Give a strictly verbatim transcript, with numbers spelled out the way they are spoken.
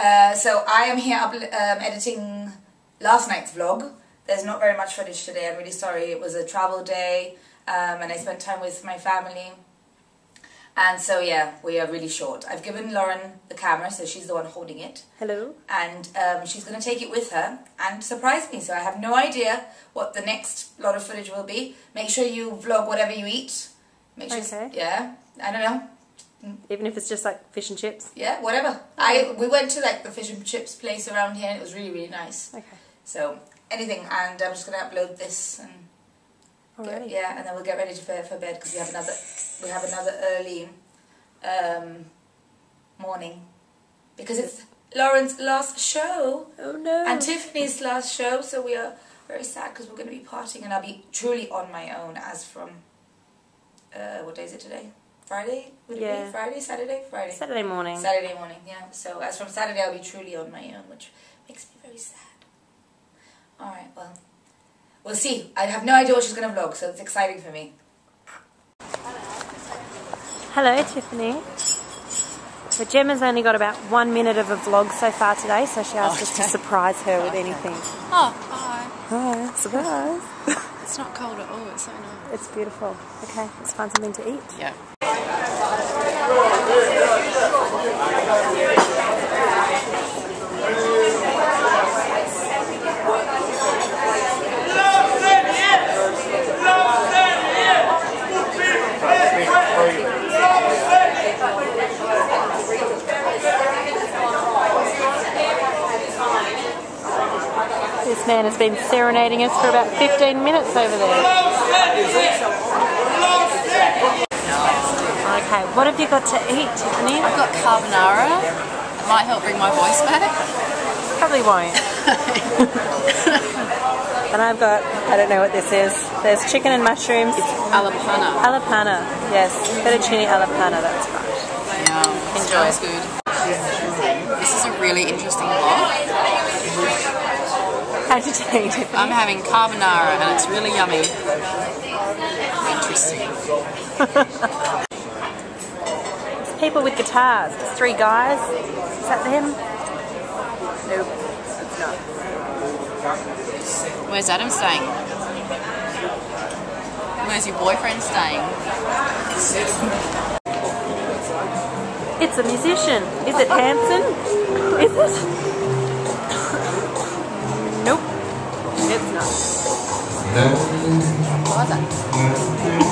Uh, so I am here um, editing last night's vlog. There's not very much footage today. I'm really sorry. It was a travel day um, and I spent time with my family. And so yeah, we are really short. I've given Lauren the camera, so she's the one holding it. Hello. And um, she's going to take it with her and surprise me. So I have no idea what the next lot of footage will be. Make sure you vlog whatever you eat. Make sure, okay. Yeah, I don't know. Even if it's just like fish and chips? Yeah, whatever. I We went to like the fish and chips place around here and it was really, really nice. Okay. So, anything. And I'm just going to upload this and... Alrighty. Get, yeah, and then we'll get ready to for, for bed because we have another we have another early um, morning because it's Lauren's last show. Oh no! And Tiffany's last show, so we are very sad because we're going to be partying, and I'll be truly on my own as from uh, what day is it today? Friday? Would it yeah. be Friday? Saturday? Friday. Saturday morning. Saturday morning. Yeah. So as from Saturday, I'll be truly on my own, which makes me very sad. All right. Well. We'll see. I have no idea what she's going to vlog, so it's exciting for me. Hello, Tiffany. So Gemma's only got about one minute of a vlog so far today, so she asked oh, us to surprise her with anything. Oh, hi. Hi, surprise. It's not cold at all, it's so nice. It's beautiful. Okay, let's find something to eat. Yeah. This man has been serenading us for about fifteen minutes over there. Okay, what have you got to eat, Tiffany? I've got carbonara. It might help bring my voice back. Probably won't. And I've got, I don't know what this is. There's chicken and mushrooms. It's alla panna. Alla panna, yes. Fettuccine alla panna, that's right. Yeah, enjoy. It's good. This is a really interesting vlog. How did you eat it? I'm having carbonara and it's really yummy. Interesting. It's people with guitars. It's three guys. Is that them? Nope, it's not. Where's Adam staying? Where's your boyfriend staying? It's a musician. Is it Hanson? Is it? Nope. It's not. What was that?